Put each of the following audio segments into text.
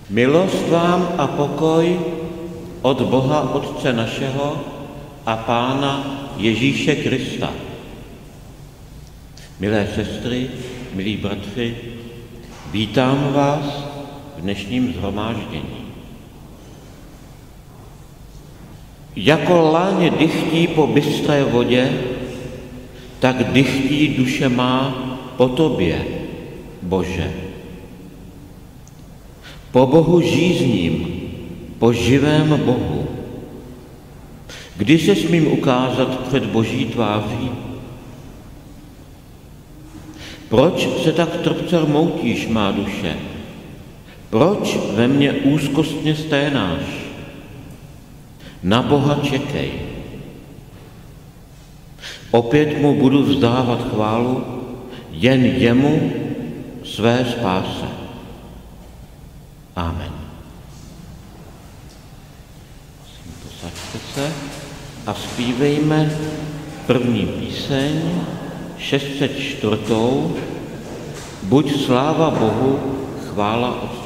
Milost vám a pokoj od Boha Otce našeho a Pána Ježíše Krista. Milé sestry, milí bratři, vítám vás v dnešním shromáždění. Jako láně dychtí po bystré vodě, tak dychtí duše má po tobě, Bože. Po Bohu žízním, po živém Bohu. Kdy se smím ukázat před Boží tváří? Proč se tak trpce rmoutíš, má duše? Proč ve mně úzkostně sténáš? Na Boha čekej. Opět mu budu vzdávat chválu, jen jemu své spáse. Amen. Posaďte se a zpívejme první píseň, 604. Buď sláva Bohu, chvála Otci.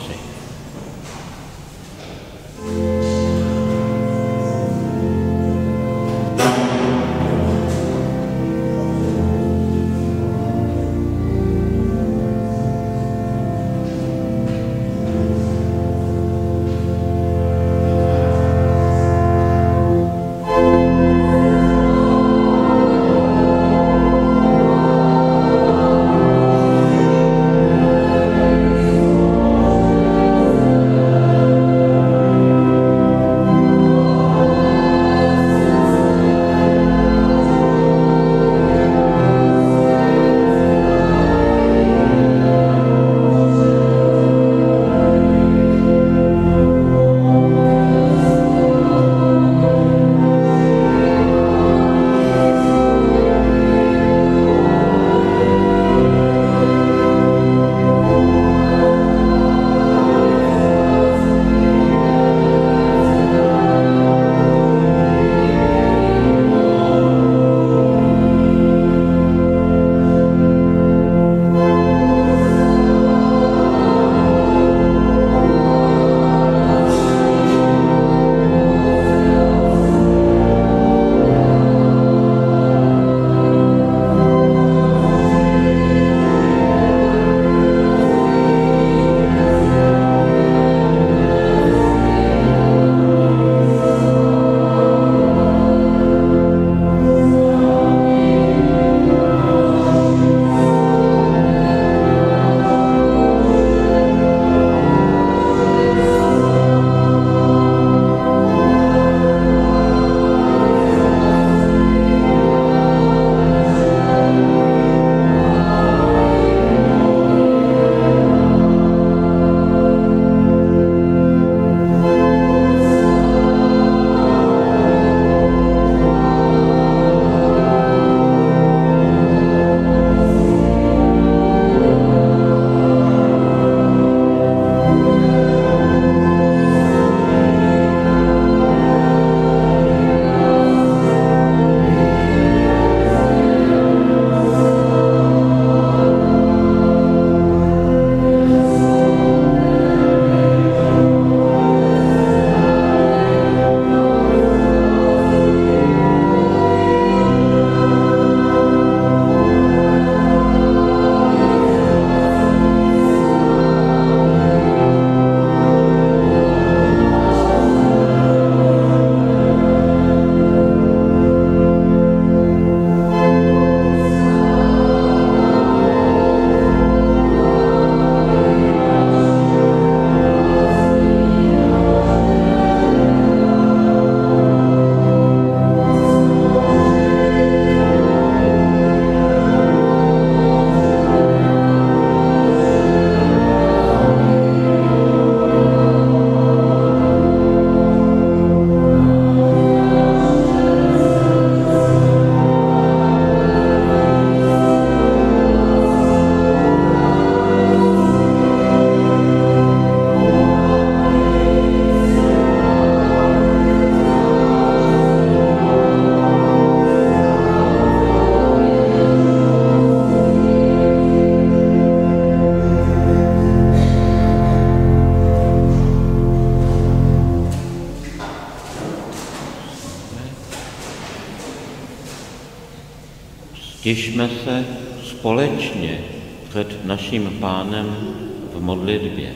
stišme se společně před naším Pánem v modlitbě.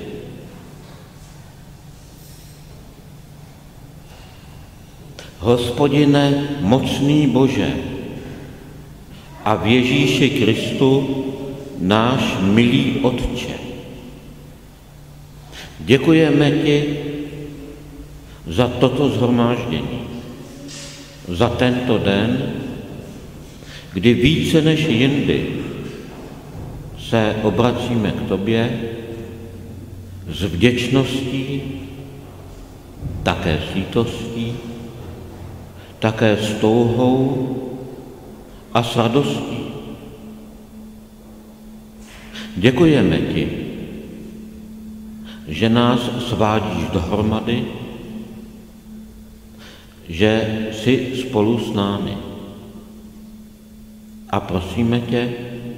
Hospodine, mocný Bože, a v Ježíši Kristu, náš milý Otče, děkujeme ti za toto shromáždění, za tento den, kdy více než jindy se obracíme k tobě s vděčností, také s lítostí, také s touhou a s radostí. Děkujeme ti, že nás svádíš dohromady, že jsi spolu s námi. A prosíme tě,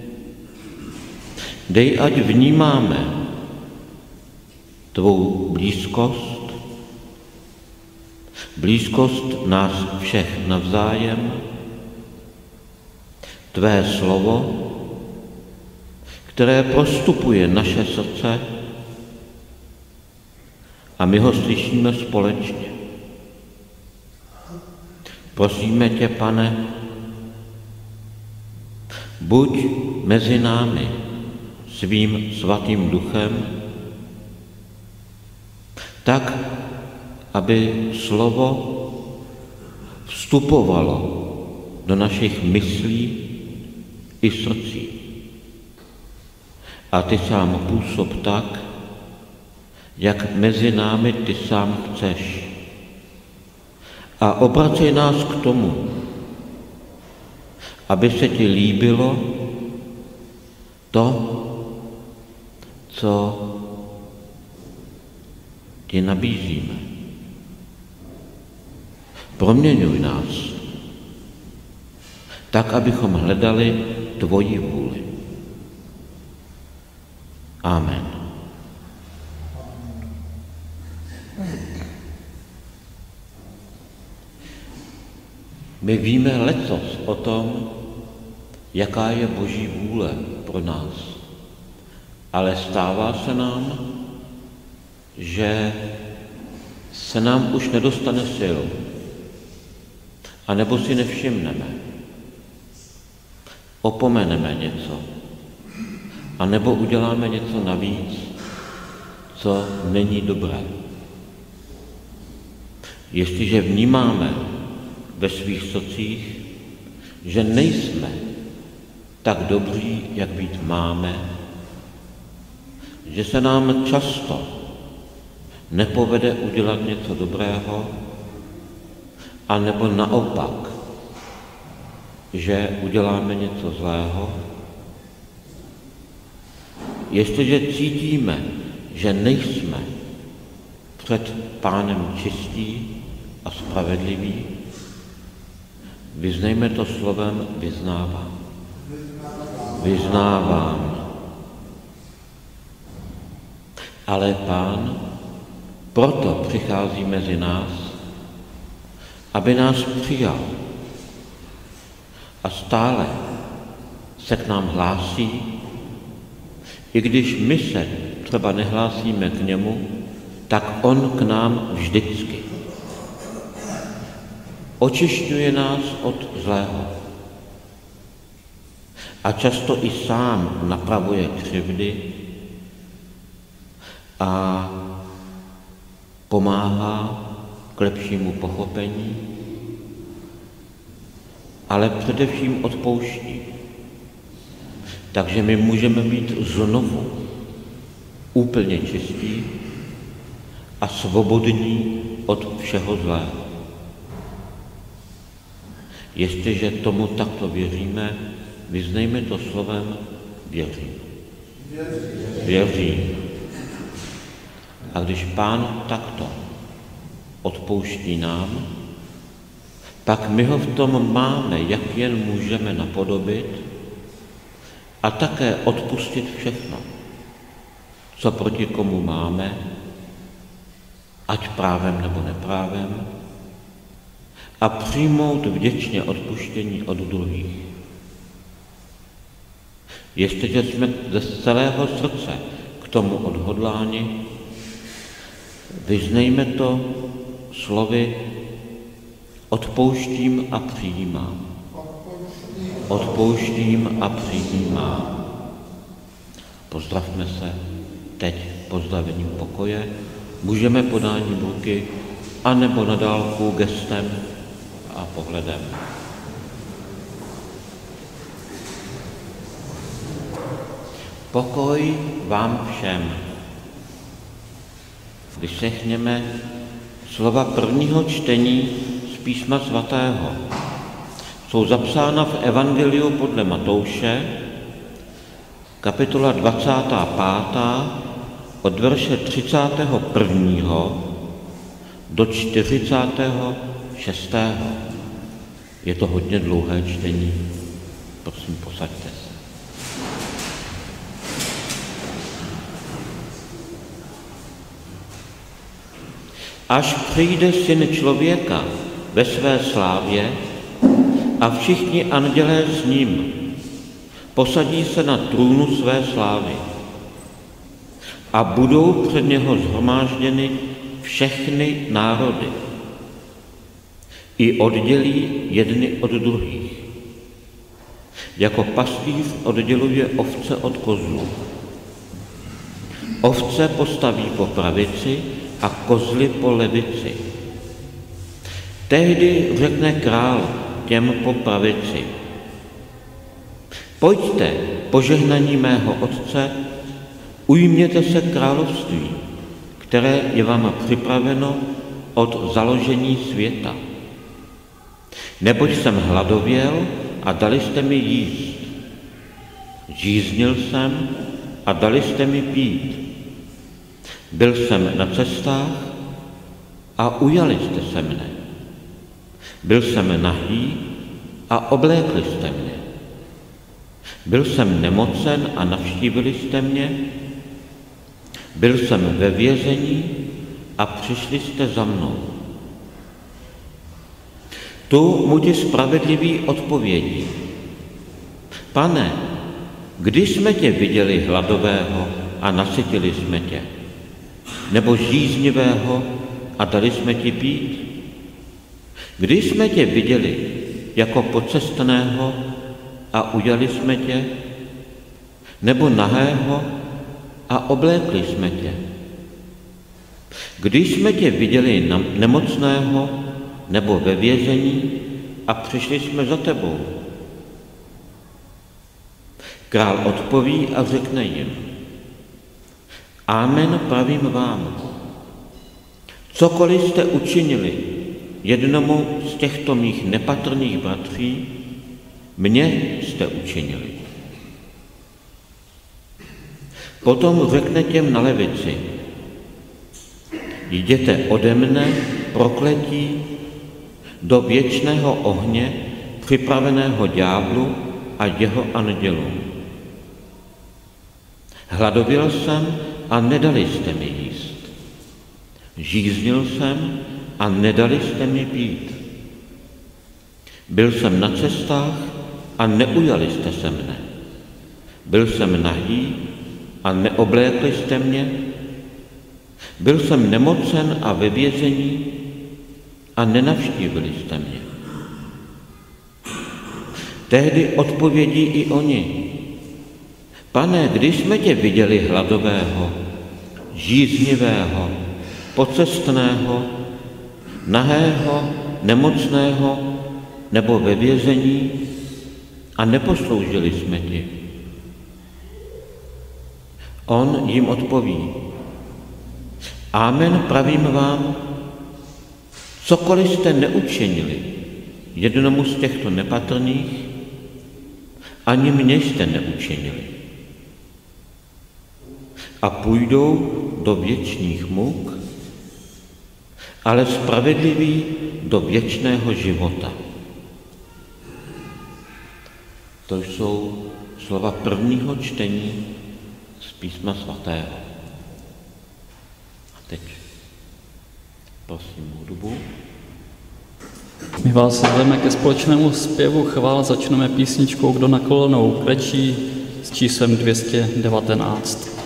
dej, ať vnímáme tvou blízkost nás všech navzájem, tvé slovo, které prostupuje naše srdce a my ho slyšíme společně. Prosíme tě, Pane, buď mezi námi svým svatým duchem, tak, aby slovo vstupovalo do našich myslí i srdcí. A ty sám působ tak, jak mezi námi ty sám chceš. A obracej nás k tomu, aby se ti líbilo to, co ti nabízíme. Proměňuj nás, tak, abychom hledali tvoji vůli. Amen. My víme leccos o tom, jaká je Boží vůle pro nás, ale stává se nám, že se nám už nedostane sil, anebo si nevšimneme, opomeneme něco, anebo uděláme něco navíc, co není dobré. Jestliže vnímáme ve svých srdcích, že nejsme tak dobří, jak být máme, že se nám často nepovede udělat něco dobrého, anebo naopak, že uděláme něco zlého. Jestliže cítíme, že nejsme před Pánem čistí a spravedliví, vyznejme to slovem vyznávám. Vyznávám. Ale Pán proto přichází mezi nás, aby nás přijal. A stále se k nám hlásí, i když my se třeba nehlásíme k němu, tak on k nám vždycky. Očišťuje nás od zlého. A často i sám napravuje křivdy a pomáhá k lepšímu pochopení, ale především odpouští. Takže my můžeme být znovu úplně čistí a svobodní od všeho zlého. Jestliže tomu takto věříme, vyznejme to slovem věřím. Věřím. A když Pán takto odpouští nám, pak my ho v tom máme, jak jen můžeme napodobit a také odpustit všechno, co proti komu máme, ať právem nebo neprávem, a přijmout vděčně odpuštění od druhých. jestliže jsme ze celého srdce k tomu odhodláni, vyznejme to slovy odpouštím a přijímám. Odpouštím a přijímám. Pozdravme se teď pozdravením pokoje. Můžeme podáním ruky, anebo na dálku gestem a pohledem. Pokoj vám všem. Vyslechněme slova prvního čtení z Písma svatého. Jsou zapsána v Evangeliu podle Matouše, kapitola 25. od verše 31. do 46. Je to hodně dlouhé čtení. Prosím, posaďte se. Až přijde Syn člověka ve své slávě a všichni andělé s ním, posadí se na trůnu své slávy a budou před něho shromážděny všechny národy. I oddělí jedny od druhých. Jako pastýř odděluje ovce od kozlů. Ovce postaví po pravici a kozly po levici. Tehdy řekne král těm po pravici: Pojďte, požehnaní mého Otce, ujměte se království, které je vám připraveno od založení světa. Neboť jsem hladověl a dali jste mi jíst. Žíznil jsem a dali jste mi pít. Byl jsem na cestách a ujali jste se mne. Byl jsem nahý a oblékli jste mě. Byl jsem nemocen a navštívili jste mě. Byl jsem ve vězení a přišli jste za mnou. Tu mu ti spravedliví odpovědí: Pane, kdy jsme tě viděli hladového a nasytili jsme tě? Nebo žíznivého a dali jsme ti pít? Kdy jsme tě viděli jako pocestného a ujali jsme tě? Nebo nahého a oblékli jsme tě? Když jsme tě viděli nemocného nebo ve vězení a přišli jsme za tebou? Král odpoví a řekne jim: Amen, pravím vám, cokoliv jste učinili jednomu z těchto mých nepatrných bratří, mně jste učinili. Potom řekne těm na levici: Jděte ode mne, prokletí, do věčného ohně, připraveného ďáblu a jeho andělům. Hladověl jsem a nedali jste mi jíst. Žíznil jsem a nedali jste mi pít. Byl jsem na cestách a neujali jste se mne. Byl jsem nahý a neoblékli jste mě. Byl jsem nemocen a ve vězení a nenavštívili jste mě. Tehdy odpovědí i oni: Pane, když jsme tě viděli hladového, žíznivého, pocestného, nahého, nemocného nebo ve vězení a neposloužili jsme ti? On jim odpoví: Amen, pravím vám, cokoliv jste neučinili jednomu z těchto nepatrných, ani mě jste neučinili. A půjdou do věčných muk, ale spravedliví do věčného života. To jsou slova prvního čtení z Písma svatého. A teď prosím hudbu. My vás zveme ke společnému zpěvu chvál, začneme písničkou Kdo na kolenou klečí, s číslem 219.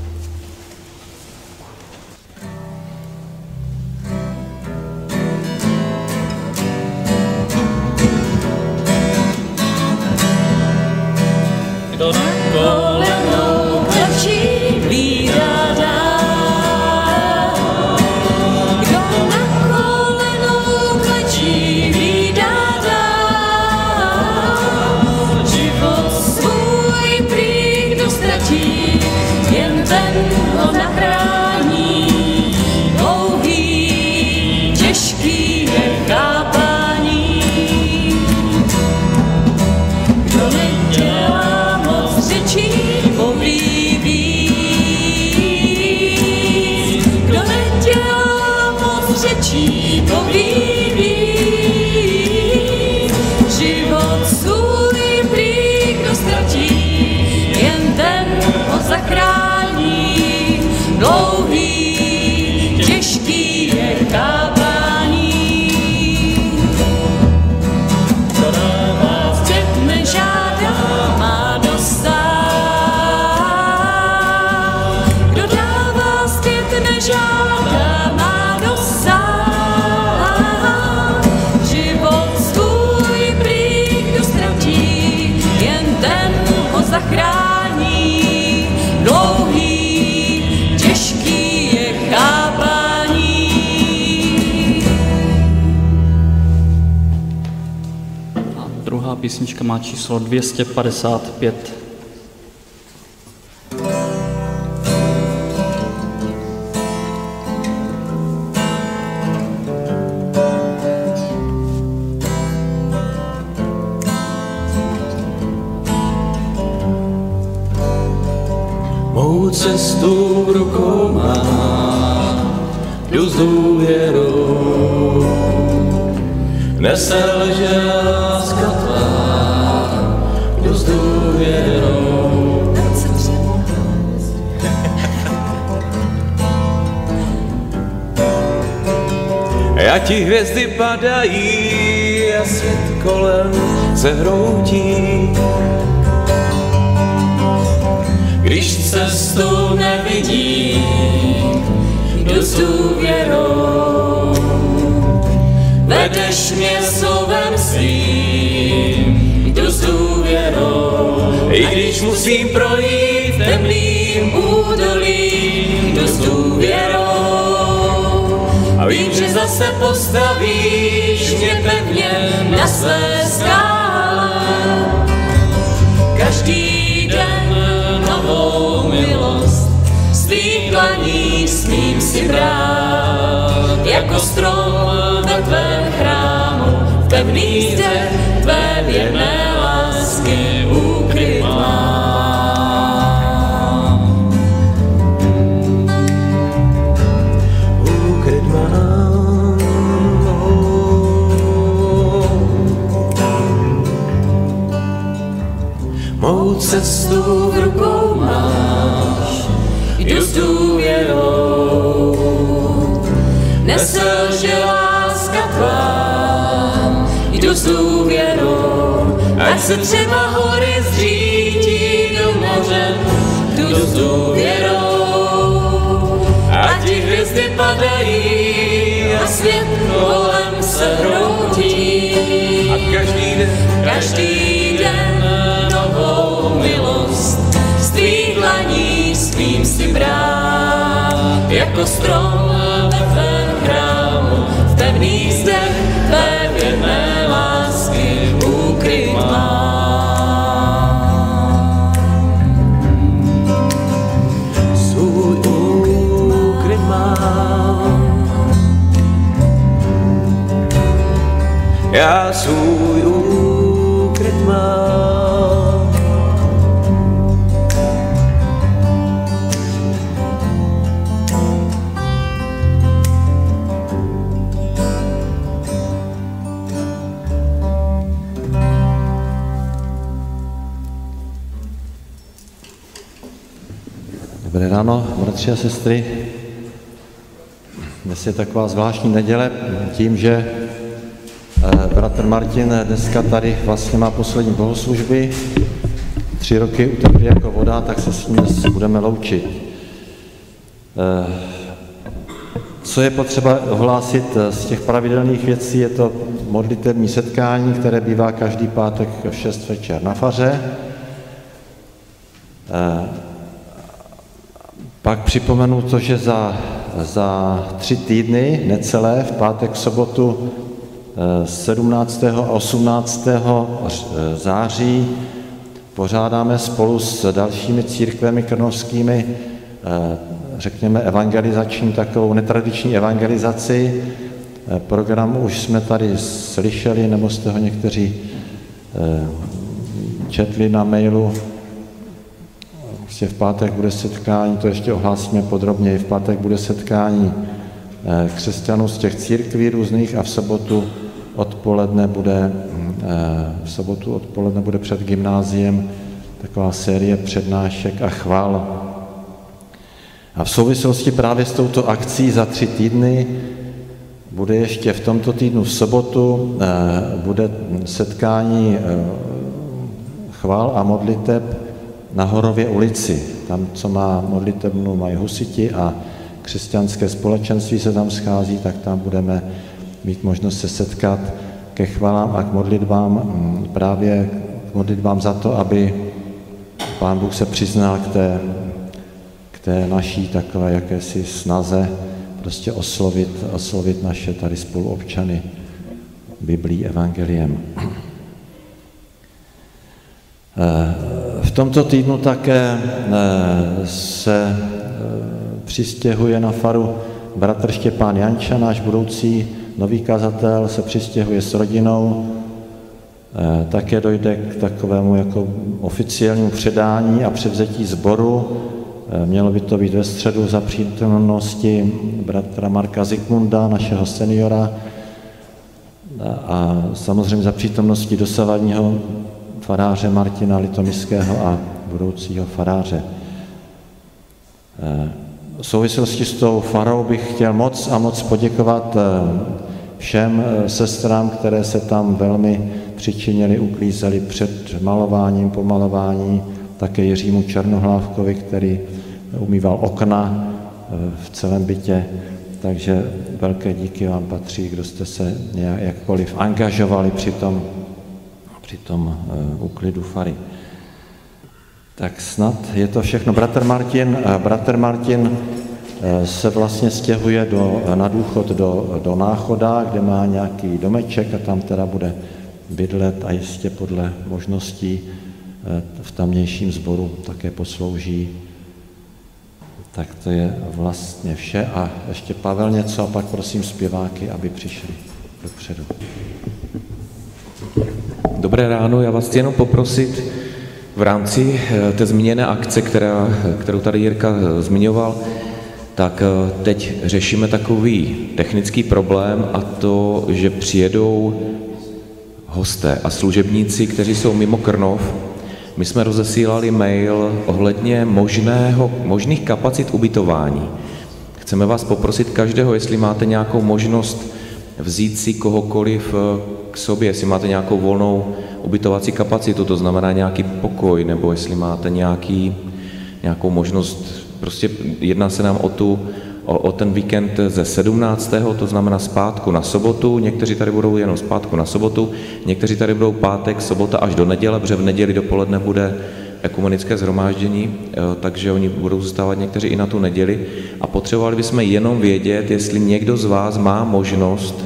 Kdo na kolenou klečí, víra dá. Kdo na kolenou klečí, víra dá. Život svůj prý kdo ztratí, jen ten ho zachrání. Dlouhý, těžký je chápání. Kdo nedělá moc řečí, pohlíbí. Kdo nedělá moc řečí, pohlíbí. Život svůj prý kdo ztratí, jen ten ho zachrání. Dlouhý, těžký je chápání. Kdo na vás zpět nežádá, má dostat. Kdo dává zpět nežádá, má dostat. Život svůj prý kdo ztratí, jen ten ho zachrání. Dlouhý, těžký je chápání. A druhá písnička má číslo 255. Mou cestu v rukou mám, jdu s důvěrou. Neselže láska tvá, jdu s důvěrou. A ti hvězdy padají a svět kolem se hroutí. Když cestu nevidím, jdu s důvěrou. Vedeš mě slovem svým, jdu s důvěrou. I když musím projít temným údolím, jdu s důvěrou. A vím, že zase postavíš mě pevně na své skále. Každý den novou milost z tvých dlaní smím si brát. Jako strom ve tvém chrámu, v pevných zdech tvé věrné lásky úkryt mám. Úkryt mám. Mou cestu v rukou máš, jdu s důvěrou. Neselže láska tvá, jdu s důvěrou. Ať se třeba hory zřítí do moře, jdu s důvěrou. Ať ti hvězdy padají a svět kolem se hroutí. A každý den novou milost z tvých dlaní smím si brát. Jako strom ve tvém chrámu, v pevných zdech tvé věrné lásky úkryt mám. Svůj úkryt mám. Já svůj úkryt mám. Dobré ráno, bratři a sestry. Dnes je taková zvláštní neděle tím, že bratr Martin dneska tady vlastně má poslední bohoslužby. 3 roky utekly jako voda, tak se s ním dnes budeme loučit. Co je potřeba ohlásit z těch pravidelných věcí, je to modlitební setkání, které bývá každý pátek v 6 večer na faře. Pak připomenu to, že za 3 týdny, necelé, v pátek, v sobotu 17. a 18. září pořádáme spolu s dalšími církvemi krnovskými, řekněme, evangelizační, takovou netradiční evangelizaci. Program už jsme tady slyšeli, nebo jste ho někteří četli na mailu. Prostě v pátek bude setkání, to ještě ohlásíme podrobněji, v pátek bude setkání křesťanů z těch církví různých a v sobotu odpoledne bude před gymnáziem taková série přednášek a chvál. A v souvislosti právě s touto akcí za 3 týdny bude ještě v tomto týdnu v sobotu bude setkání chvál a modliteb na Horově ulici. Tam, co má modlitebnu, mají husiti a křesťanské společenství se tam schází, tak tam budeme mít možnost se setkat ke chvalám a k modlitbám, právě k modlitbám za to, aby Pán Bůh se přiznal k té naší takové jakési snaze prostě oslovit naše tady spoluobčany Biblií, evangeliem. V tomto týdnu také se přistěhuje na faru bratr Štěpán Janča, náš budoucí nový kazatel, se přistěhuje s rodinou. Také dojde k takovému jako oficiálnímu předání a převzetí sboru. Mělo by to být ve středu za přítomnosti bratra Marka Zikmunda, našeho seniora, a samozřejmě za přítomnosti dosavadního faráře Martina Litomyského a budoucího faráře. V souvislosti s tou farou bych chtěl moc poděkovat všem sestrám, které se tam velmi přičinili, uklízeli před malováním, pomalování, také Jiřímu Černohlávkovi, který umýval okna v celém bytě. Takže velké díky vám patří, kdo jste se jakkoliv angažovali při tom úklidu fary. Tak snad je to všechno. Bratr Martin se vlastně stěhuje na důchod do Náchoda, kde má nějaký domeček a tam teda bude bydlet a jistě podle možností v tamnějším sboru také poslouží. Tak to je vlastně vše. A ještě Pavel něco a pak prosím zpěváky, aby přišli dopředu. Dobré ráno, já vás chci jenom poprosit v rámci té zmíněné akce, kterou tady Jirka zmiňoval, tak teď řešíme takový technický problém a to, že přijedou hosté a služebníci, kteří jsou mimo Krnov. My jsme rozesílali mail ohledně možných kapacit ubytování. Chceme vás poprosit každého, jestli máte nějakou možnost vzít si kohokoliv k sobě, jestli máte nějakou volnou ubytovací kapacitu, to znamená nějaký pokoj, nebo jestli máte nějakou možnost, prostě jedná se nám o ten víkend ze 17. to znamená zpátku na sobotu, někteří tady budou jenom zpátku na sobotu, někteří tady budou pátek, sobota až do neděle, protože v neděli dopoledne bude ekumenické shromáždění, takže oni budou zůstávat někteří i na tu neděli a potřebovali bychom jenom vědět, jestli někdo z vás má možnost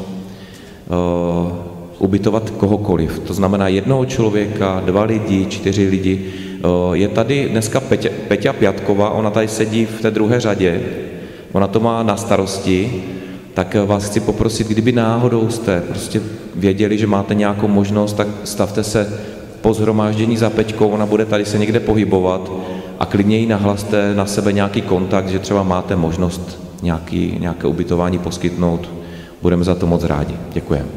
ubytovat kohokoliv. To znamená jednoho člověka, 2 lidi, 4 lidi. Je tady dneska Peťa Pjatková, ona tady sedí v té druhé řadě, ona to má na starosti, tak vás chci poprosit, kdyby náhodou jste prostě věděli, že máte nějakou možnost, tak stavte se po shromáždění za Peťkou, ona bude tady se někde pohybovat a klidně jí nahlaste na sebe nějaký kontakt, že třeba máte možnost nějaké ubytování poskytnout. Budeme za to moc rádi. Děkujeme.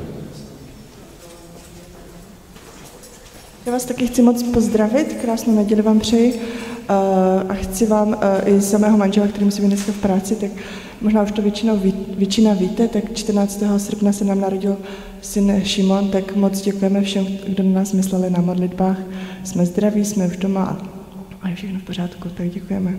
Já vás taky chci moc pozdravit, krásnou neděli vám přeji. A chci vám i za mého manžela, který musí být dneska v práci, tak možná už to většina víte, tak 14. srpna se nám narodil syn Šimon, tak moc děkujeme všem, kdo na nás mysleli na modlitbách. Jsme zdraví, jsme už doma a je všechno v pořádku, tak děkujeme.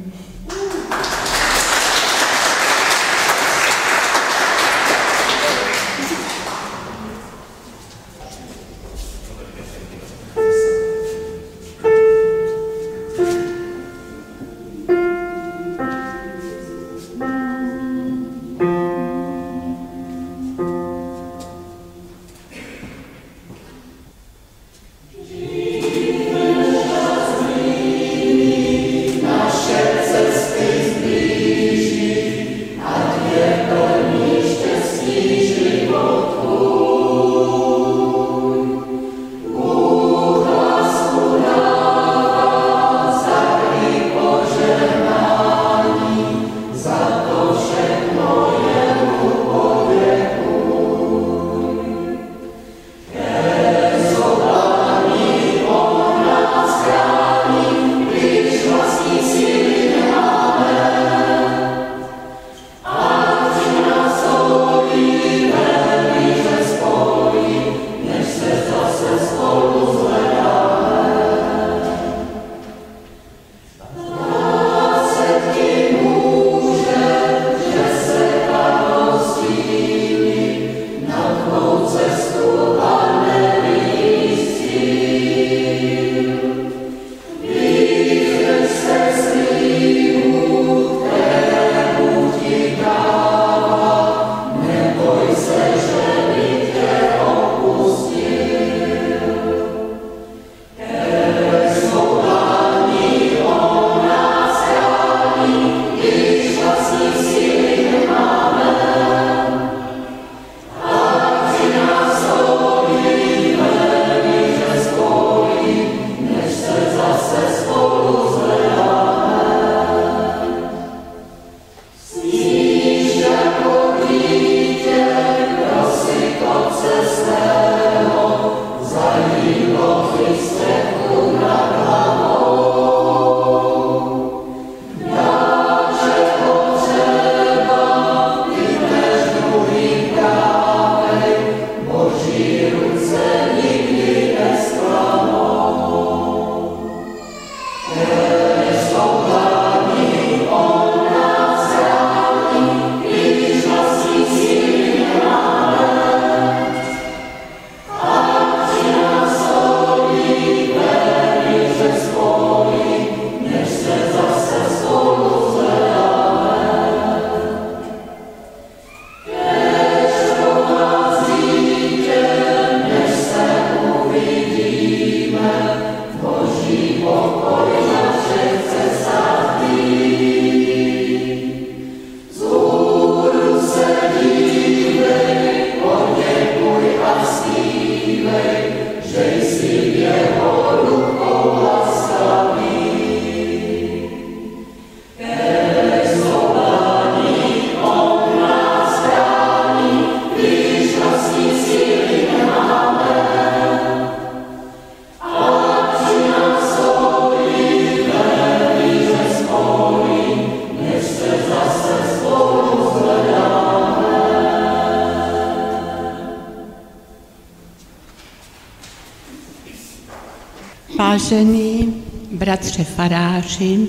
Vážení bratře faráři,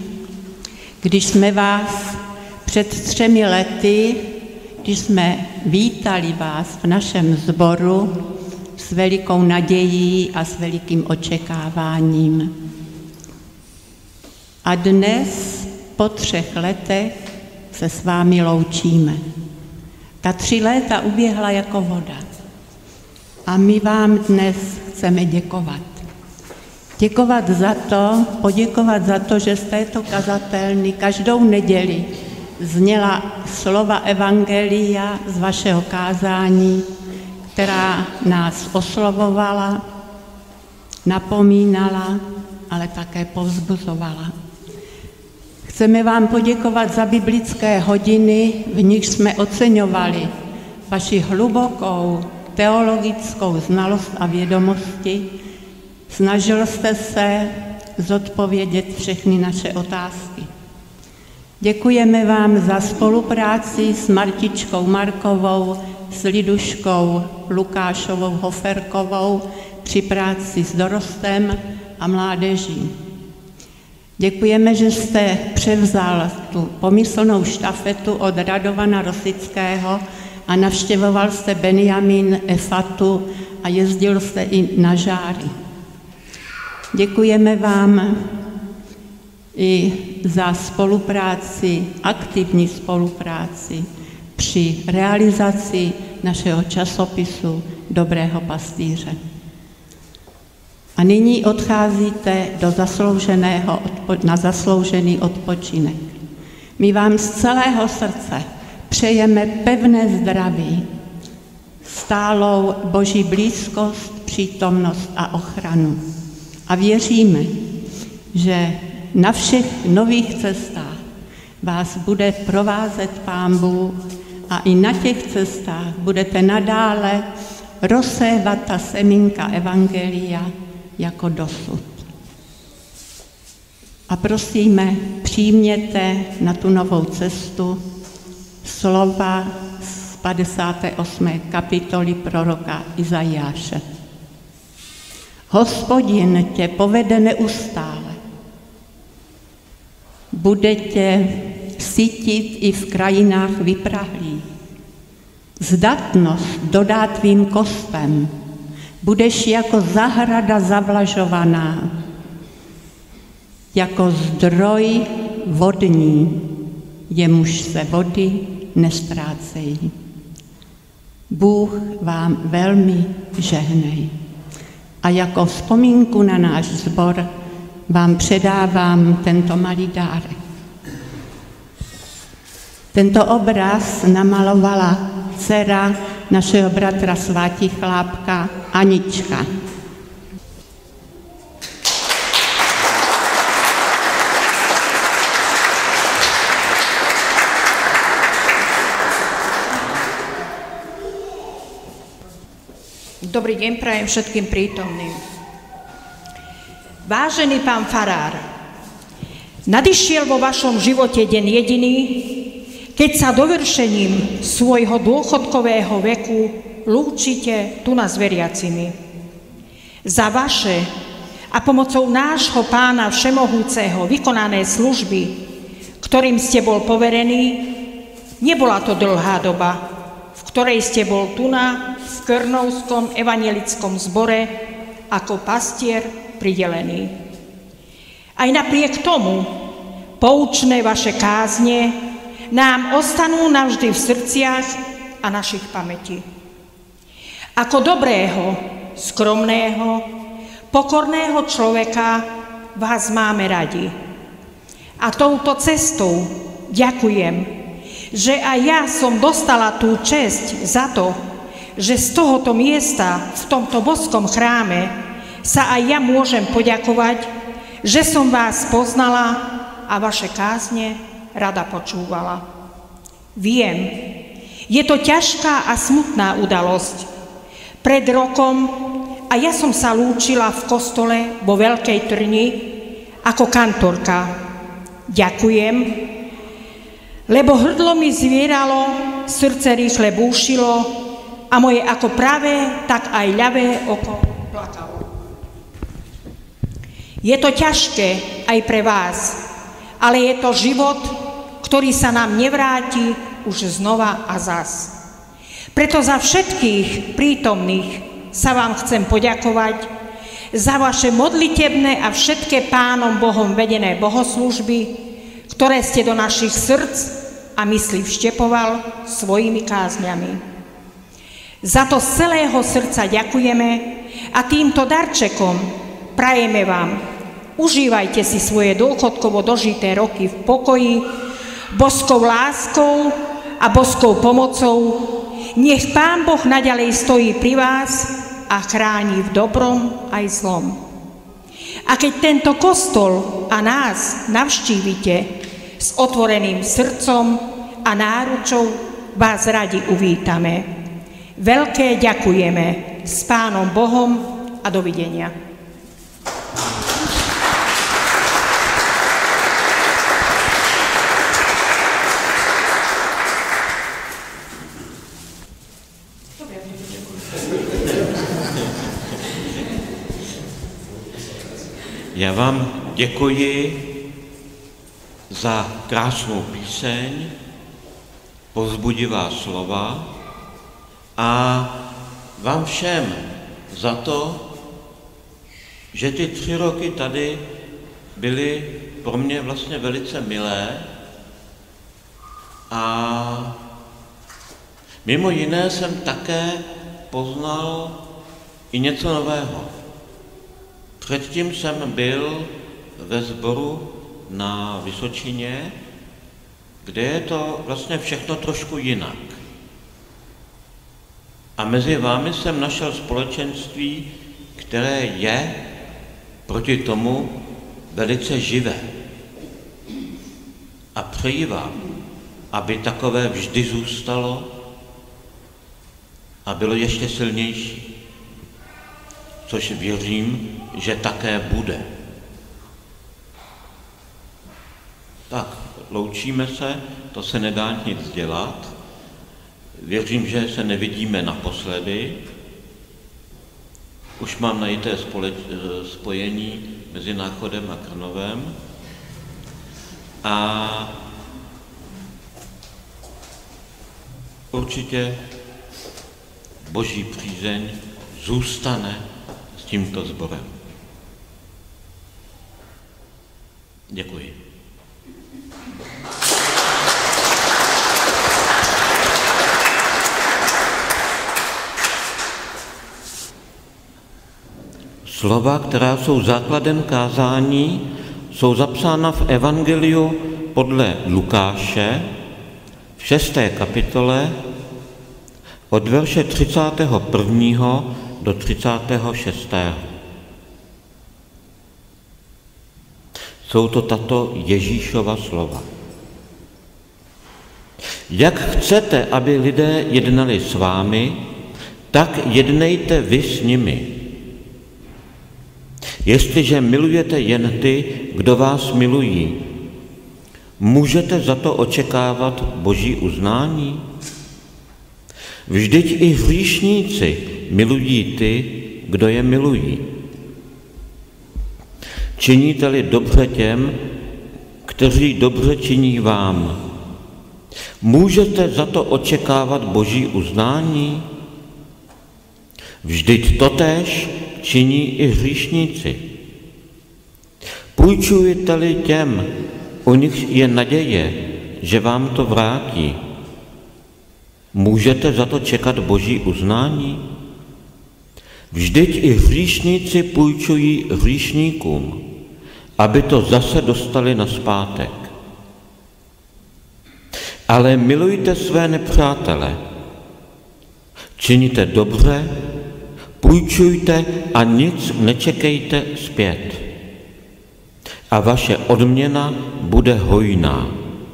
když jsme vás před 3 lety, když jsme vítali vás v našem sboru s velikou nadějí a s velikým očekáváním. A dnes, po 3 letech, se s vámi loučíme. Ta 3 léta uběhla jako voda. A my vám dnes chceme děkovat. Poděkovat za to, že z této kazatelny každou neděli zněla slova evangelia z vašeho kázání, která nás oslovovala, napomínala, ale také povzbuzovala. Chceme vám poděkovat za biblické hodiny, v nich jsme oceňovali vaši hlubokou teologickou znalost a vědomosti. Snažil jste se zodpovědět všechny naše otázky. Děkujeme vám za spolupráci s Martičkou Markovou, s Liduškou Lukášovou Hoferkovou při práci s dorostem a mládeží. Děkujeme, že jste převzal tu pomyslnou štafetu od Radovana Rosického a navštěvoval jste Benjamin Efatu a jezdil jste i na Žáry. Děkujeme vám i za spolupráci, aktivní spolupráci při realizaci našeho časopisu Dobrého pastýře. A nyní odcházíte na zasloužený odpočinek. My vám z celého srdce přejeme pevné zdraví, stálou Boží blízkost, přítomnost a ochranu. A věříme, že na všech nových cestách vás bude provázet Pán Bůh a i na těch cestách budete nadále rozsévat ta semínka evangelia jako dosud. A prosíme, přijměte na tu novou cestu slova z 58. kapitoly proroka Izajáše. Hospodin tě povede neustále. Bude tě sytit i v krajinách vyprahlých. Zdatnost dodá tvým kostem. Budeš jako zahrada zavlažovaná, jako zdroj vodní, jemuž se vody nestrácejí. Bůh vám velmi žehnej. A jako vzpomínku na náš sbor vám předávám tento malý dárek. Tento obraz namalovala dcera našeho bratra Svátichlápka Anička. Dobrý deň prajem všetkým prítomným. Vážený pán farár, nadišiel vo vašom živote deň jediný, keď sa dovršením svojho dôchodkového veku lúčite tu na s veriacimi. Za vaše a pomocou nášho Pána Všemohúceho vykonané služby, ktorým ste bol poverený, nebola to dlhá doba, v ktorej ste bol tuna v Krnovskom evanjelickom zbore ako pastier pridelený. Aj napriek tomu poučné vaše kázne nám ostanú navždy v srdciach a našich pamätí. Ako dobrého, skromného, pokorného človeka vás máme radi. A touto cestou ďakujem, že aj ja som dostala tú česť za to, že z tohoto miesta, v tomto boskom chráme, sa aj ja môžem poďakovať, že som vás poznala a vaše kázne rada počúvala. Viem, je to ťažká a smutná udalosť. Pred rokom a ja som sa lúčila v kostole vo Veľkej Trni ako kantorka. Ďakujem, lebo hrdlo mi zvieralo, srdce rýchle búšilo a moje ako pravé, tak aj ľavé oko plakalo. Je to ťažké aj pre vás, ale je to život, ktorý sa nám nevráti už znova a zas. Preto za všetkých prítomných sa vám chcem poďakovať za vaše modlitebné a všetké Pánom Bohom vedené bohoslúžby, ktoré ste do našich srdc a myslí vštepoval svojimi kázňami. Za to z celého srdca ďakujeme a týmto darčekom prajeme vám: užívajte si svoje dôchodkovo dožité roky v pokoji, boskou láskou a boskou pomocou. Nech Pán Boh naďalej stojí pri vás a chráni v dobrom aj zlom. A keď tento kostol a nás navštívite s otvoreným srdcom a náručou, vás radi uvítame. Veľké ďakujeme s Pánom Bohom a dovidenia. Já vám děkuji za krásnou píseň, povzbudivá slova a vám všem za to, že ty 3 roky tady byly pro mě vlastně velice milé a mimo jiné jsem také poznal i něco nového. Předtím jsem byl ve sboru na Vysočině, kde je to vlastně všechno trošku jinak. A mezi vámi jsem našel společenství, které je proti tomu velice živé. A přeji vám, aby takové vždy zůstalo a bylo ještě silnější, což věřím, že také bude. Tak, loučíme se, to se nedá nic dělat. Věřím, že se nevidíme naposledy. Už mám najité spojení mezi Náchodem a Krnovem. A určitě Boží přízeň zůstane s tímto sborem. Děkuji. Slova, která jsou základem kázání, jsou zapsána v Evangeliu podle Lukáše v 6. kapitole od verše 31. do 36. Jsou to tato Ježíšova slova. Jak chcete, aby lidé jednali s vámi, tak jednejte vy s nimi. Jestliže milujete jen ty, kdo vás milují, můžete za to očekávat Boží uznání? Vždyť i hříšníci milují ty, kdo je milují. Činíte-li dobře těm, kteří dobře činí vám, můžete za to očekávat Boží uznání? Vždyť totéž činí i hříšníci. Půjčujete-li těm, u nich je naděje, že vám to vrátí, můžete za to čekat Boží uznání? Vždyť i hříšníci půjčují hříšníkům, aby to zase dostali nazpátek. Ale milujte své nepřátele, činíte dobře, půjčujte a nic nečekejte zpět. A vaše odměna bude hojná.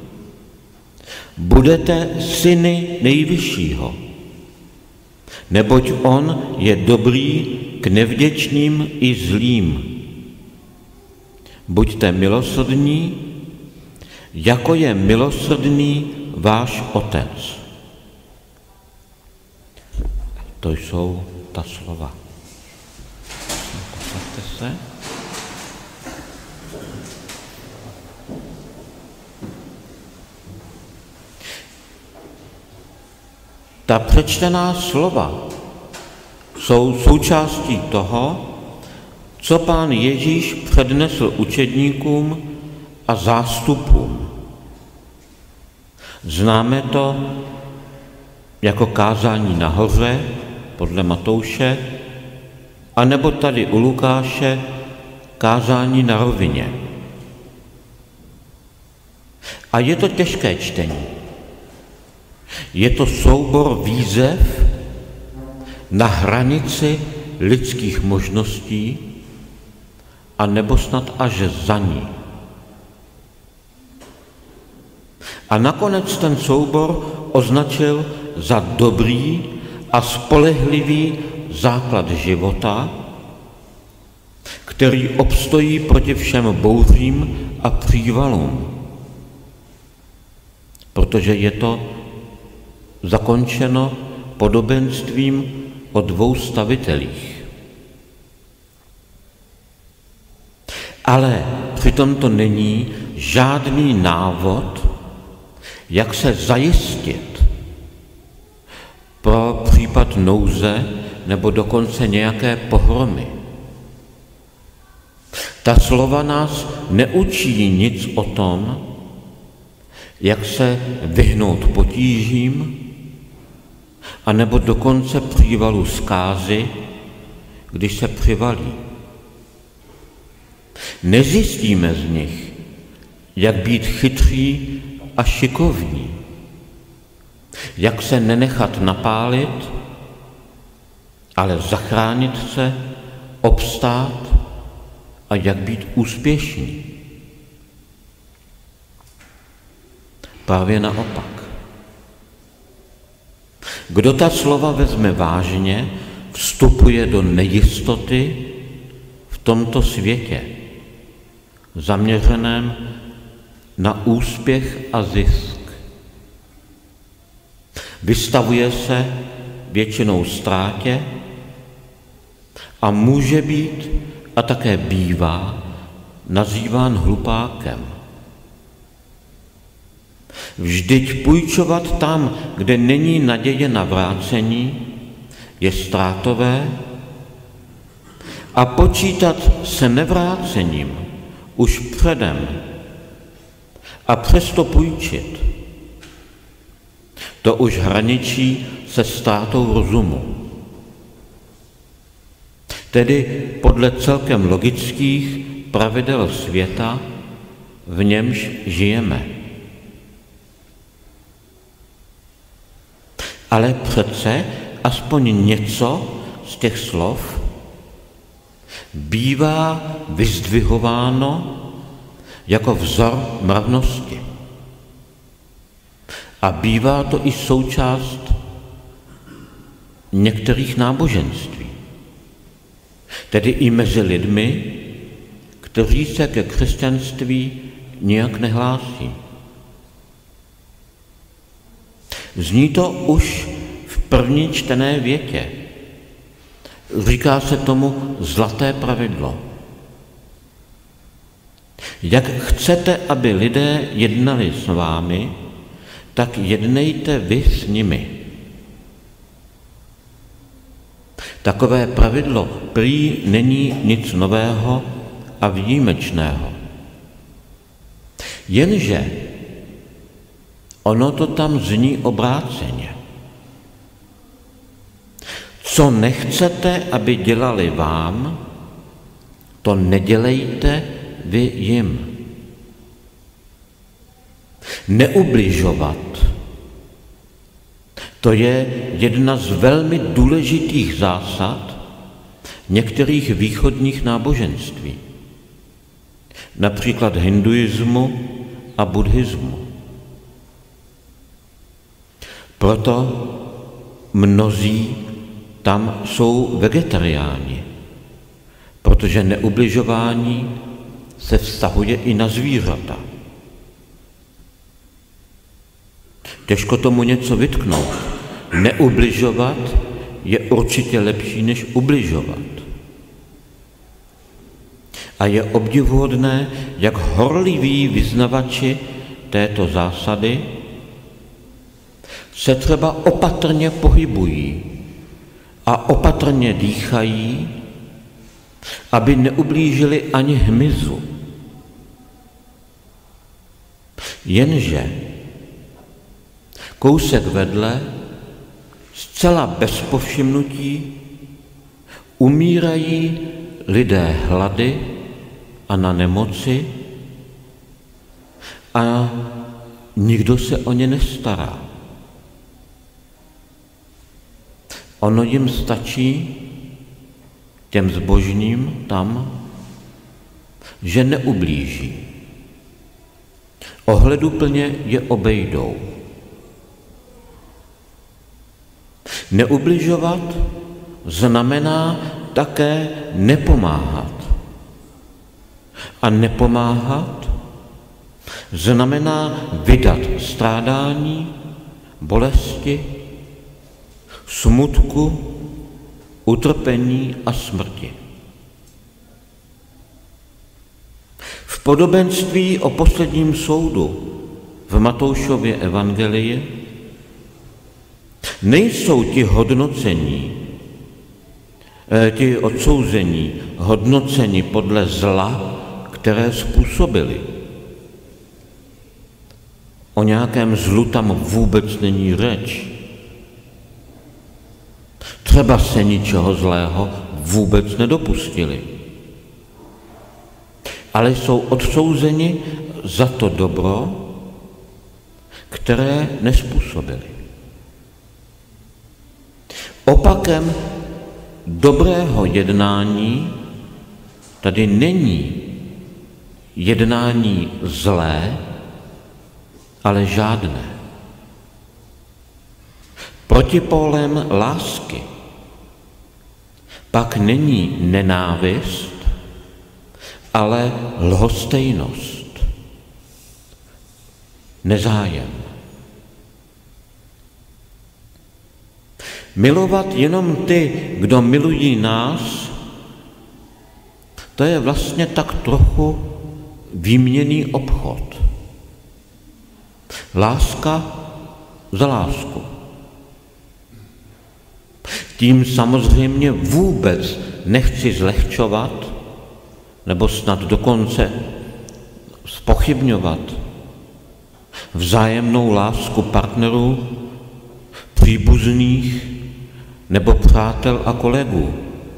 Budete syny Nejvyššího, neboť on je dobrý k nevděčným i zlým. Buďte milosrdní, jako je milosrdný váš Otec. To jsou ta slova. Posaďte se. Ta přečtená slova jsou součástí toho, co Pán Ježíš přednesl učedníkům a zástupům. Známe to jako kázání nahoře podle Matouše, anebo tady u Lukáše kázání na rovině. A je to těžké čtení. Je to soubor výzev na hranici lidských možností a nebo snad až za ní. A nakonec ten soubor označil za dobrý a spolehlivý základ života, který obstojí proti všem bouřím a přívalům. Protože je to zakončeno podobenstvím o 2 stavitelích. Ale přitom to není žádný návod, jak se zajistit pro případ nouze nebo dokonce nějaké pohromy. Ta slova nás neučí nic o tom, jak se vyhnout potížím, anebo dokonce přívalu zkázy, když se přivalí. Nezjistíme z nich, jak být chytří a šikovní, jak se nenechat napálit, ale zachránit se, obstát a jak být úspěšní. Právě naopak. Kdo ta slova vezme vážně, vstupuje do nejistoty v tomto světě, zaměřeném na úspěch a zisk. Vystavuje se většinou ztrátě a může být a také bývá nazýván hlupákem. Vždyť půjčovat tam, kde není naděje na vrácení, je ztrátové a počítat se nevrácením už předem a přesto půjčit, to už hraničí se ztrátou rozumu. Tedy podle celkem logických pravidel světa, v němž žijeme. Ale přece aspoň něco z těch slov bývá vyzdvihováno jako vzor mravnosti. A bývá to i součást některých náboženství. Tedy i mezi lidmi, kteří se ke křesťanství nijak nehlásí. Zní to už v první čtené větě. Říká se tomu zlaté pravidlo. Jak chcete, aby lidé jednali s vámi, tak jednejte vy s nimi. Takové pravidlo prý není nic nového a výjimečného. Jenže ono to tam zní obráceně. Co nechcete, aby dělali vám, to nedělejte vy jim. Neubližovat, to je jedna z velmi důležitých zásad některých východních náboženství, například hinduismu a buddhismu. Proto mnozí tam jsou vegetariáni, protože neubližování se vztahuje i na zvířata. Těžko tomu něco vytknout. Neubližovat je určitě lepší, než ubližovat. A je obdivuhodné, jak horliví vyznavači této zásady se třeba opatrně pohybují a opatrně dýchají, aby neublížili ani hmyzu. Jenže kousek vedle, zcela bez povšimnutí, umírají lidé hlady a na nemoci a nikdo se o ně nestará. Ono jim stačí, těm zbožním tam, že neublíží. Ohleduplně je obejdou. Neubližovat znamená také nepomáhat. A nepomáhat znamená vydat strádání, bolesti, smutku, utrpení a smrti. V podobenství o posledním soudu v Matoušově evangelii nejsou ti odsouzení hodnoceni podle zla, které způsobili. O nějakém zlu tam vůbec není řeč. Třeba se ničeho zlého vůbec nedopustili. Ale jsou odsouzeni za to dobro, které nezpůsobili. Opakem dobrého jednání tady není jednání zlé, ale žádné. Protipólem lásky pak není nenávist, ale lhostejnost, nezájem. Milovat jenom ty, kdo milují nás, to je vlastně tak trochu výměnný obchod. Láska za lásku. Tím samozřejmě vůbec nechci zlehčovat nebo snad dokonce zpochybňovat vzájemnou lásku partnerů, příbuzných nebo přátel a kolegů.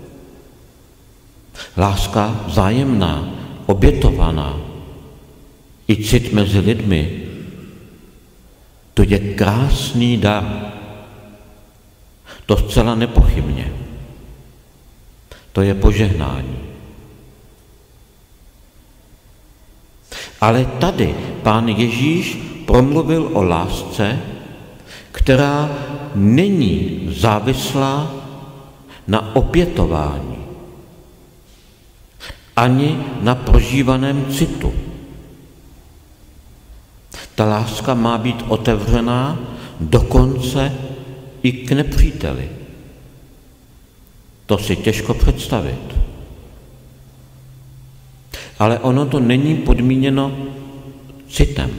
Láska vzájemná, obětovaná, i cit mezi lidmi, to je krásný dar. To zcela nepochybně. To je požehnání. Ale tady Pán Ježíš promluvil o lásce, která není závislá na opětování, ani na prožívaném citu. Ta láska má být otevřená dokonce i k nepříteli. To si těžko představit. Ale ono to není podmíněno citem.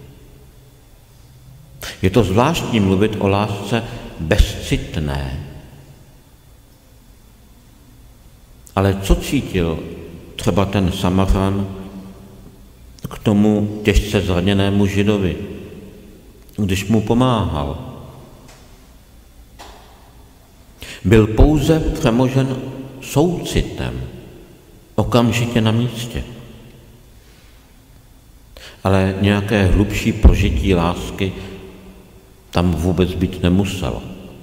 Je to zvláštní mluvit o lásce bezcitné. Ale co cítil třeba ten Samařan k tomu těžce zraněnému Židovi, když mu pomáhal? Byl pouze přemožen soucitem, okamžitě na místě. Ale nějaké hlubší prožití lásky tam vůbec být nemuselo.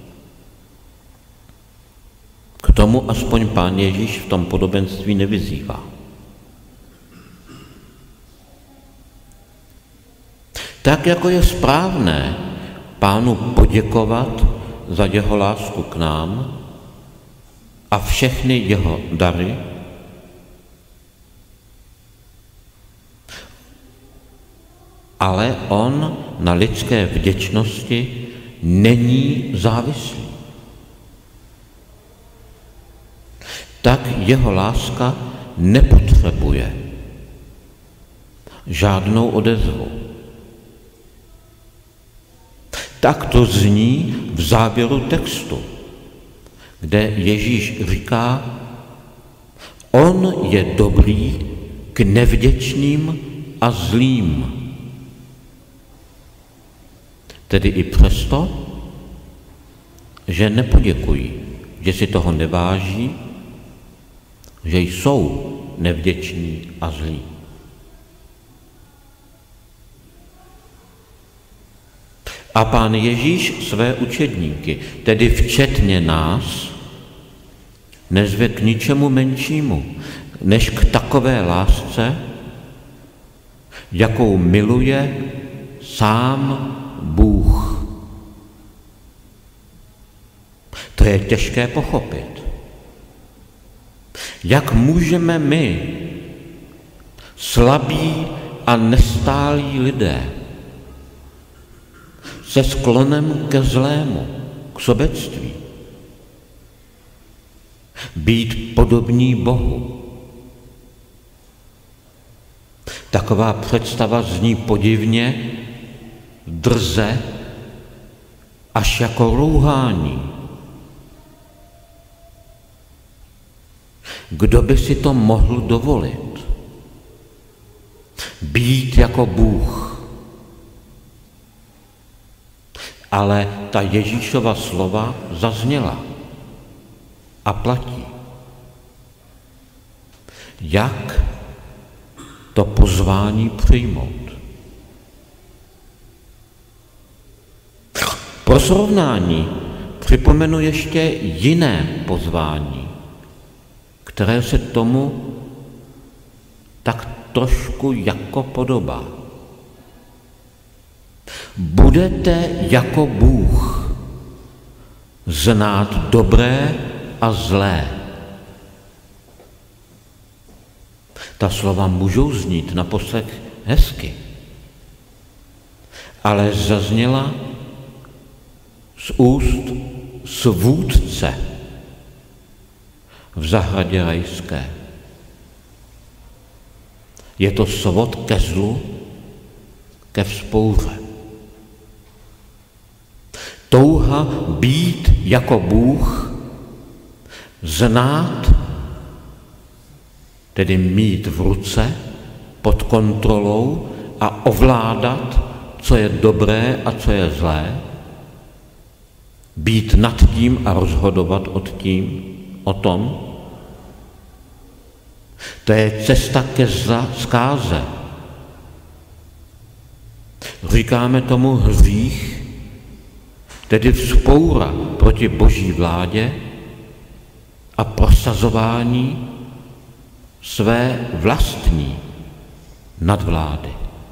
K tomu aspoň Pán Ježíš v tom podobenství nevyzývá. Tak jako je správné Pánu poděkovat za jeho lásku k nám a všechny jeho dary, ale on na lidské vděčnosti není závislý. Tak jeho láska nepotřebuje žádnou odezvu. Tak to zní v závěru textu, kde Ježíš říká, on je dobrý k nevděčným a zlým. Tedy i přesto, že nepoděkují, že si toho neváží, že jsou nevděční a zlí. A Pán Ježíš své učedníky, tedy včetně nás, nezve k ničemu menšímu, než k takové lásce, jakou miluje sám Bůh. To je těžké pochopit. Jak můžeme my, slabí a nestálí lidé, se sklonem ke zlému, k sobectví, být podobní Bohu? Taková představa zní podivně, drze, až jako rouhání. Kdo by si to mohl dovolit? Být jako Bůh. Ale ta Ježíšova slova zazněla a platí. Jak to pozvání přijmout? Pro srovnání připomenu ještě jiné pozvání, které se tomu tak trošku jako podobá. Budete jako Bůh znát dobré a zlé. Ta slova můžou znít na poslech hezky, ale zazněla z úst svůdce v zahradě rajské. Je to svod ke zlu, ke vzpouře. Touha být jako Bůh, znát, tedy mít v ruce, pod kontrolou a ovládat, co je dobré a co je zlé, být nad tím a rozhodovat o tom. To je cesta ke zkáze. Říkáme tomu hřích, tedy vzpoura proti boží vládě a prosazování své vlastní nadvlády.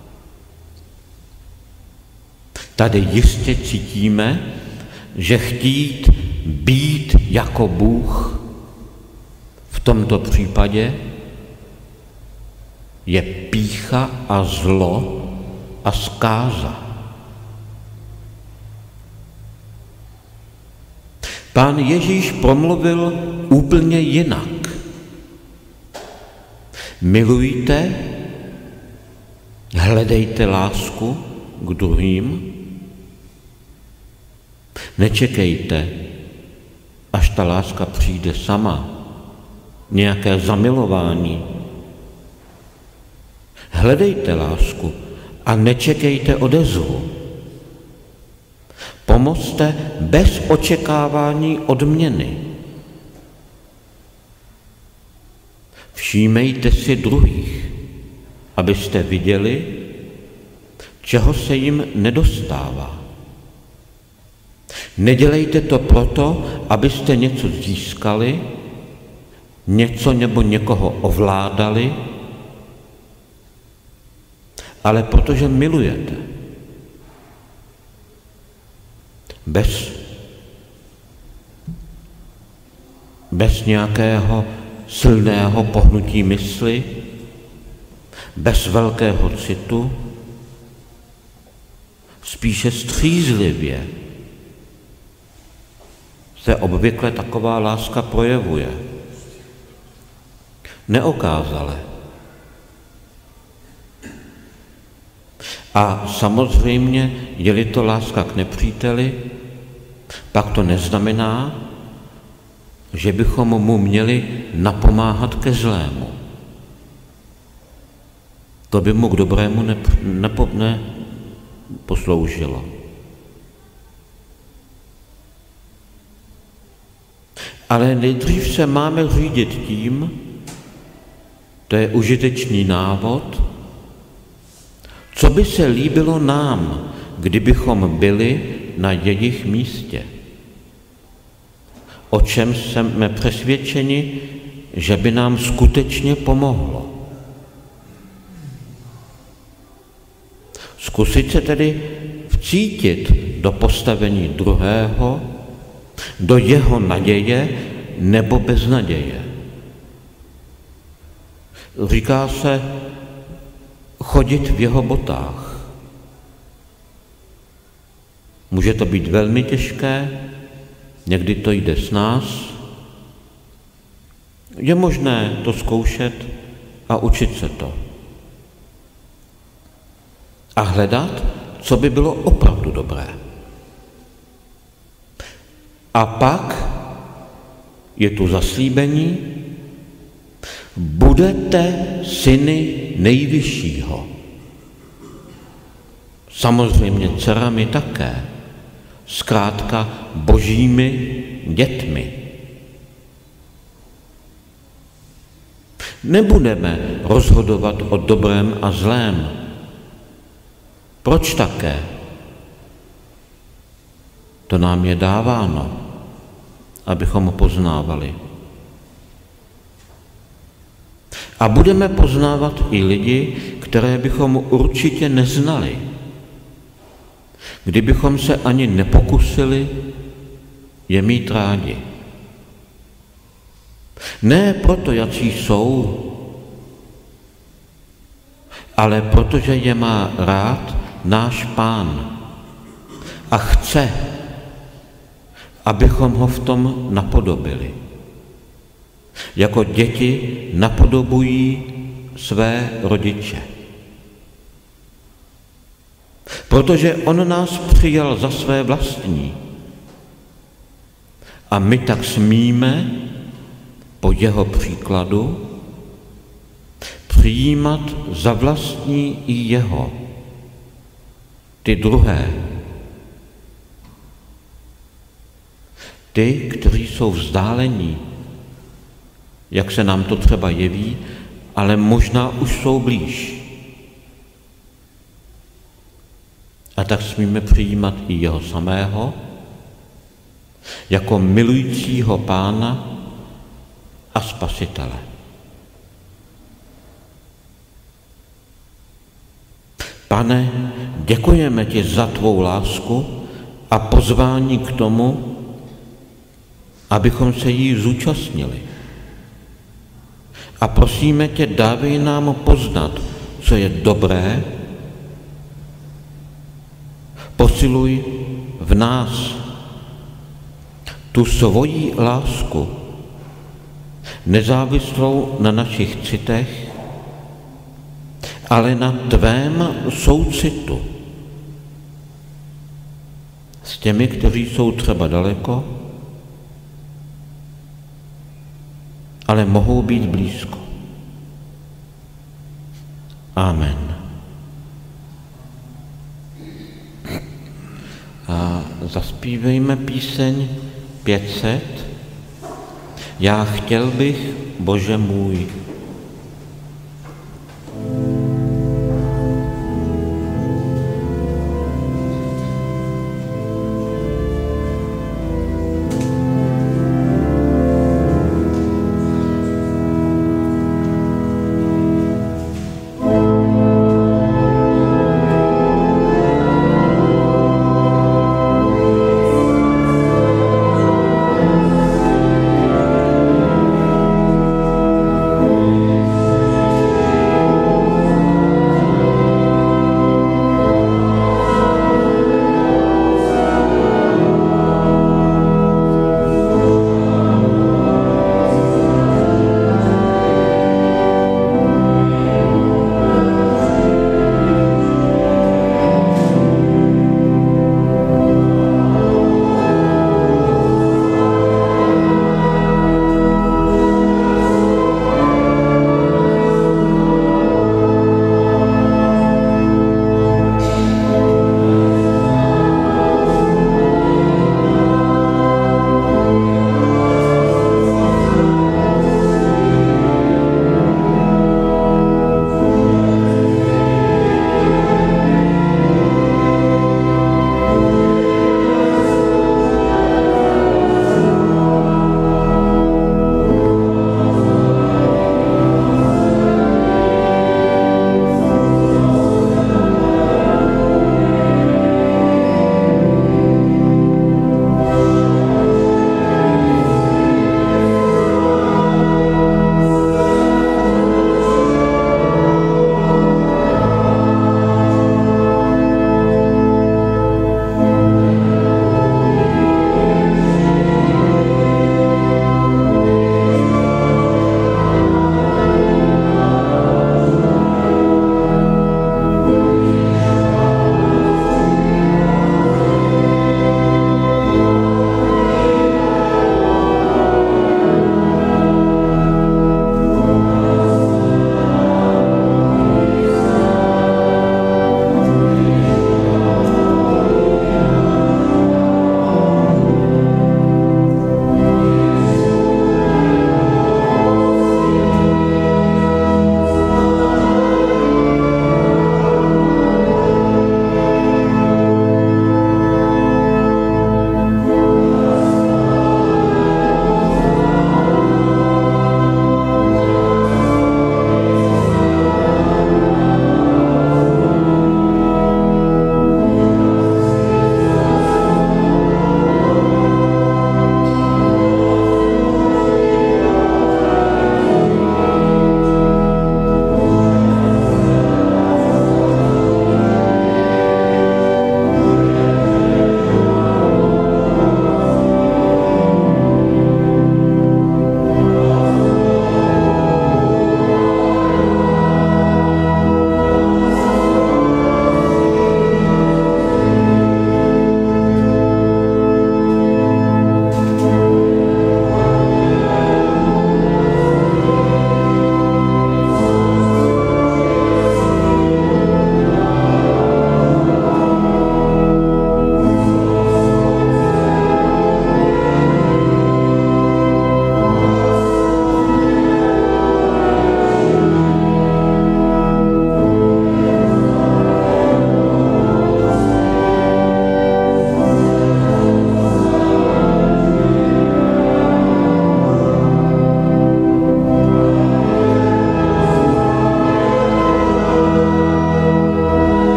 Tady jistě cítíme, že chtít být jako Bůh v tomto případě je pýcha a zlo a zkáza. Pán Ježíš promluvil úplně jinak. Milujte, hledejte lásku k druhým, nečekejte, až ta láska přijde sama, nějaké zamilování. Hledejte lásku a nečekejte odezvu. Pomozte bez očekávání odměny. Všímejte si druhých, abyste viděli, čeho se jim nedostává. Nedělejte to proto, abyste něco získali, něco nebo někoho ovládali, ale protože milujete. Bez nějakého silného pohnutí mysli, bez velkého citu, spíše střízlivě se obvykle taková láska projevuje. Neokázale. A samozřejmě, je-li to láska k nepříteli, pak to neznamená, že bychom mu měli napomáhat ke zlému. To by mu k dobrému neposloužilo. Ale nejdřív se máme řídit tím, to je užitečný návod, co by se líbilo nám, kdybychom byli na jejich místě. O čem jsme přesvědčeni, že by nám skutečně pomohlo. Zkusit se tedy vcítit do postavení druhého, do jeho naděje nebo beznaděje. Říká se chodit v jeho botách. Může to být velmi těžké, někdy to jde s nás. Je možné to zkoušet a učit se to. a hledat, co by bylo opravdu dobré. A pak je tu zaslíbení, budete syny Nejvyššího. Samozřejmě dcerami také, zkrátka božími dětmi. Nebudeme rozhodovat o dobrém a zlém. Proč také? To nám je dáváno, abychom ho poznávali. A budeme poznávat i lidi, které bychom určitě neznali, kdybychom se ani nepokusili je mít rádi. Ne proto, jací jsou, ale protože je má rád náš Pán a chce, abychom ho v tom napodobili. Jako děti napodobují své rodiče. Protože on nás přijal za své vlastní. A my tak smíme po jeho příkladu přijímat za vlastní i jeho, ty druhé. Ty, kteří jsou vzdálení, jak se nám to třeba jeví, ale možná už jsou blíž. A tak smíme přijímat i jeho samého jako milujícího Pána a Spasitele. Pane, děkujeme ti za tvou lásku a pozvání k tomu, abychom se jí zúčastnili. A prosíme tě, dávej nám poznat, co je dobré, posiluj v nás tu svoji lásku, nezávislou na našich citech, ale na tvém soucitu s těmi, kteří jsou třeba daleko, ale mohou být blízko. Amen. A zaspívejme píseň 500. Já chtěl bych, Bože můj.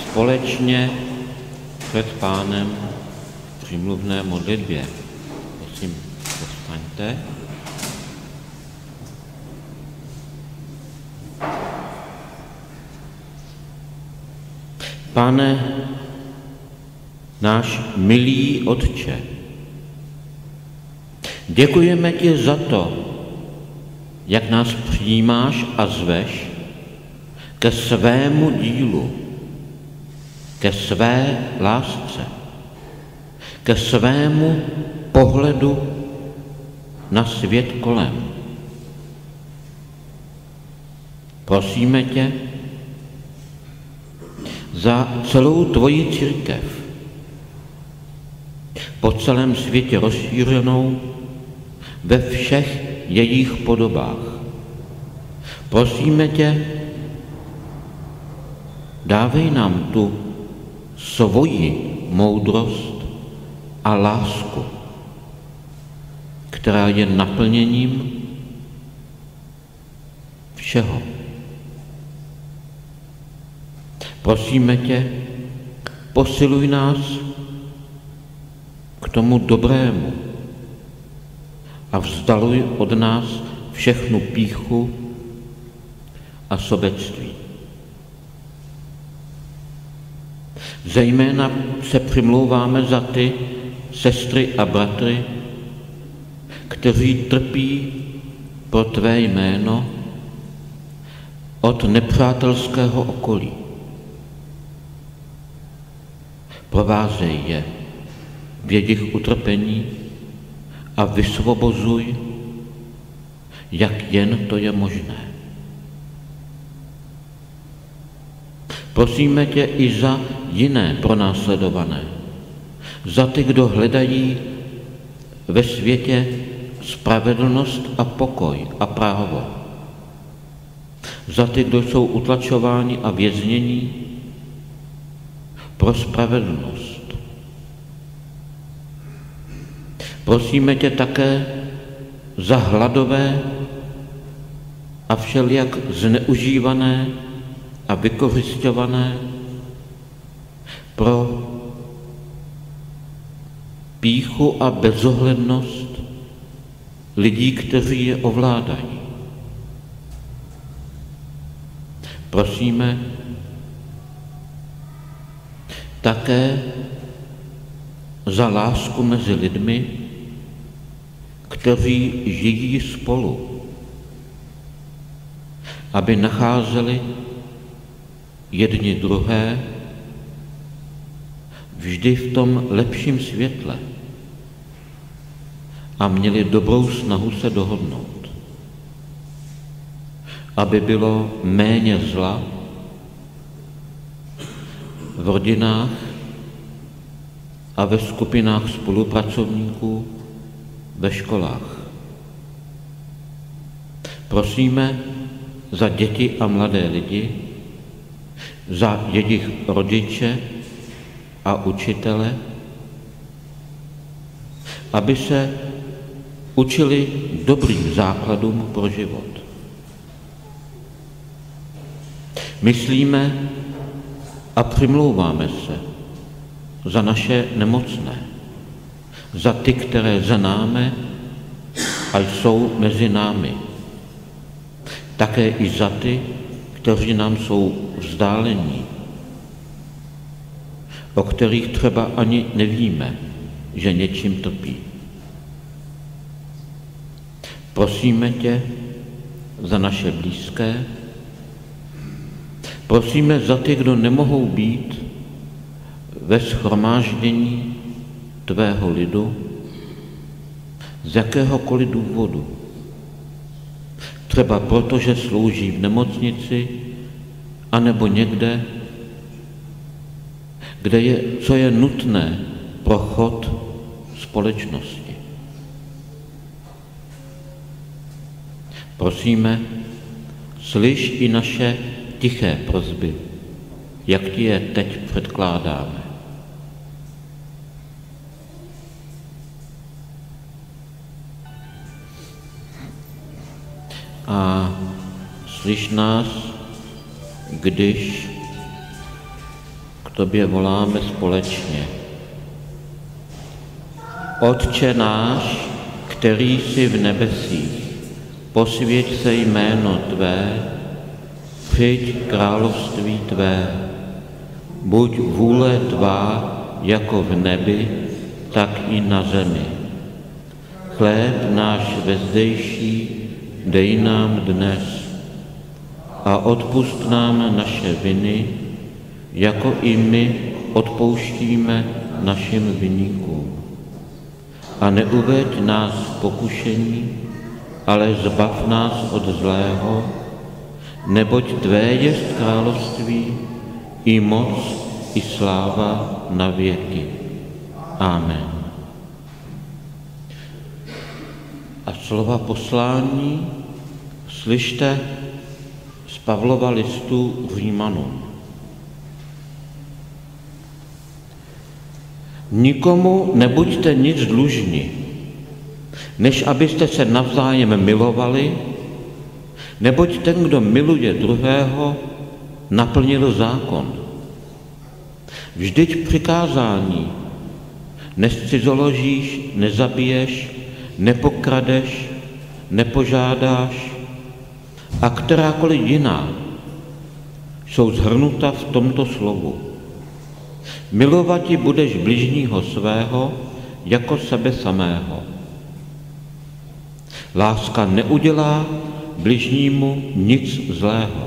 společně před Pánem v přímluvné modlitbě. Prosím, povstaňte. Pane, náš milý Otče, děkujeme ti za to, jak nás přijímáš a zveš ke svému dílu, ke své lásce, ke svému pohledu na svět kolem. Prosíme tě za celou tvoji církev, po celém světě rozšířenou ve všech jejich podobách. Prosíme tě, dávej nám tu svoji moudrost a lásku, která je naplněním všeho. Prosíme tě, posiluj nás k tomu dobrému a vzdaluj od nás všechnu pýchu a sobectví. Zejména se přimlouváme za ty sestry a bratry, kteří trpí pro tvé jméno od nepřátelského okolí. Provázej je v jejich utrpení a vysvobozuj, jak jen to je možné. Prosíme tě i za jiné pronásledované, za ty, kdo hledají ve světě spravedlnost a pokoj a právo, za ty, kdo jsou utlačováni a věznění pro spravedlnost. Prosíme tě také za hladové a všelijak zneužívané a vykořisťované pro pýchu a bezohlednost lidí, kteří je ovládají. Prosíme také za lásku mezi lidmi, kteří žijí spolu, aby nacházeli jedni druhé vždy v tom lepším světle a měli dobrou snahu se dohodnout, aby bylo méně zla v rodinách a ve skupinách spolupracovníků ve školách. Prosíme za děti a mladé lidi, za jejich rodiče a učitele, aby se učili dobrým základům pro život. Myslíme a přimlouváme se za naše nemocné, za ty, které známe a jsou mezi námi. Také i za ty, kteří nám jsou vzdálení, o kterých třeba ani nevíme, že něčím trpí. Prosíme tě za naše blízké, prosíme za ty, kdo nemohou být ve shromáždění tvého lidu z jakéhokoliv důvodu. Třeba proto, že slouží v nemocnici, anebo někde, co je nutné pro chod společnosti. Prosíme, slyš i naše tiché prosby, jak ti je teď předkládáme. A slyš nás, když tobě voláme společně. Otče náš, který jsi v nebesích, posvěť se jméno tvé, přijď království tvé, buď vůle tvá jako v nebi, tak i na zemi. Chléb náš vezdejší dej nám dnes a odpusť nám naše viny, jako i my odpouštíme našim viníkům. A neuveď nás v pokušení, ale zbav nás od zlého, neboť tvé jest království, i moc, i sláva na věky. Amen. A slova poslání slyšte z Pavlova listu Římanům. Nikomu nebuďte nic dlužni, než abyste se navzájem milovali, neboť ten, kdo miluje druhého, naplnil zákon. Vždyť přikázání nezcizoložíš, nezabiješ, nepokradeš, nepožádáš a kterákoliv jiná jsou shrnuta v tomto slovu. Milovati budeš bližního svého jako sebe samého. Láska neudělá bližnímu nic zlého.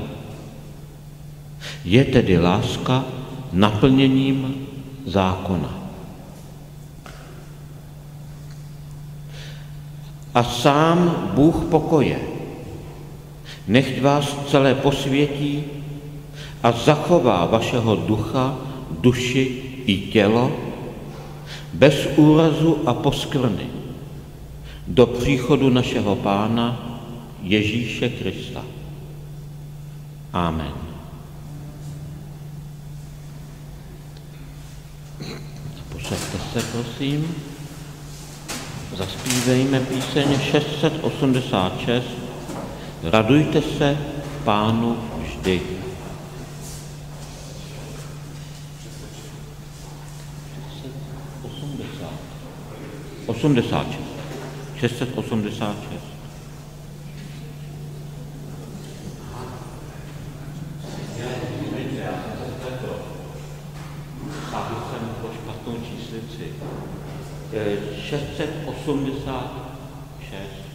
Je tedy láska naplněním zákona. A sám Bůh pokoje, nechť vás celé posvětí a zachová vašeho ducha, duši i tělo bez úrazu a poskvrny do příchodu našeho Pána Ježíše Krista. Amen. Posaďte se, prosím. Zaspívejme píseň 686. Radujte se Pánu vždy. 686. Sáhl jsem po špatnou číslici. 686.